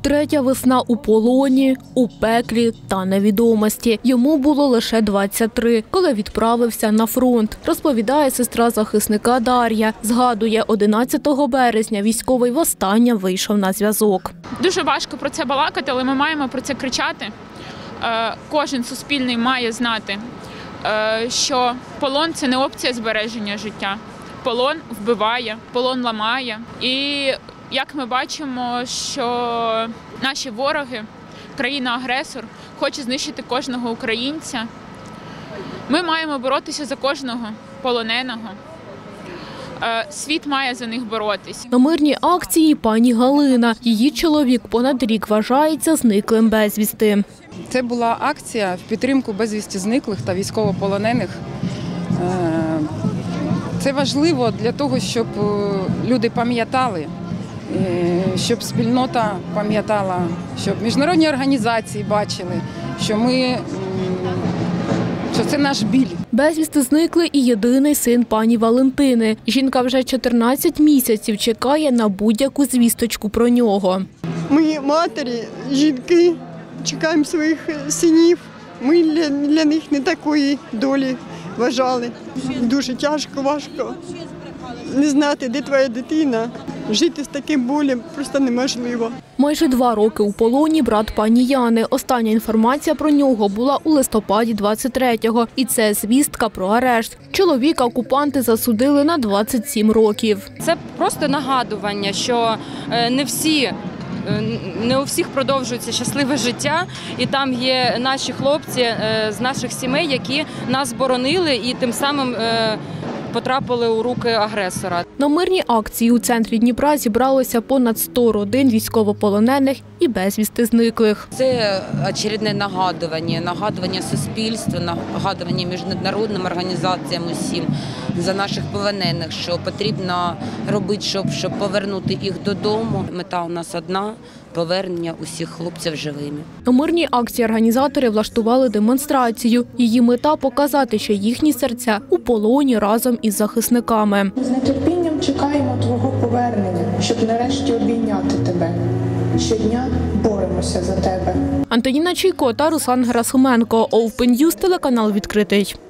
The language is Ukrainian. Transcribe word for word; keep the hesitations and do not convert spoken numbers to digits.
Третя весна у полоні, у пеклі та невідомості. Йому було лише двадцять три, коли відправився на фронт, розповідає сестра захисника Дар'я. Згадує, одинадцятого березня військовий востаннє вийшов на зв'язок. Дуже важко про це балакати, але ми маємо про це кричати. Кожен суспільний має знати, що полон – це не опція збереження життя. Полон вбиває, полон ламає. І як ми бачимо, що наші вороги, країна-агресор, хоче знищити кожного українця, ми маємо боротися за кожного полоненого. Світ має за них боротись. На мирній акції пані Галина. Її чоловік понад рік вважається зниклим безвісти. Це була акція в підтримку безвісти зниклих та військовополонених. Це важливо для того, щоб люди пам'ятали, щоб спільнота пам'ятала, щоб міжнародні організації бачили, що ми, що це наш біль. Безвісти зниклий і єдиний син пані Валентини. Жінка вже чотирнадцять місяців чекає на будь-яку звісточку про нього. Ми матері, жінки, чекаємо своїх синів. Ми для, для них не такої долі вважали. Дуже тяжко, важко не знати, де твоя дитина. Жити з таким болем просто неможливо. Майже два роки у полоні брат пані Яни. Остання інформація про нього була у листопаді двадцять третього. І це звістка про арешт. Чоловіка окупанти засудили на двадцять сім років. Це просто нагадування, що не всі Не у всіх продовжується щасливе життя, і там є наші хлопці з наших сімей, які нас боронили і тим самим потрапили у руки агресора. На мирній акції у центрі Дніпра зібралося понад сто родин військовополонених і безвісти зниклих. Це очередне нагадування, нагадування суспільству, нагадування міжнародним організаціям усім за наших полонених, що потрібно робити, щоб, щоб повернути їх додому. Мета у нас одна – повернення усіх хлопців живими. На мирній акції організатори влаштували демонстрацію. Її мета – показати, що їхні серця у полоні разом із захисниками. З нетерпінням чекаємо твого повернення, щоб нарешті обійняти тебе. Щодня боремося за тебе. Антоніна Чайко та Руслан Герасименко. Open News, телеканал «Відкритий».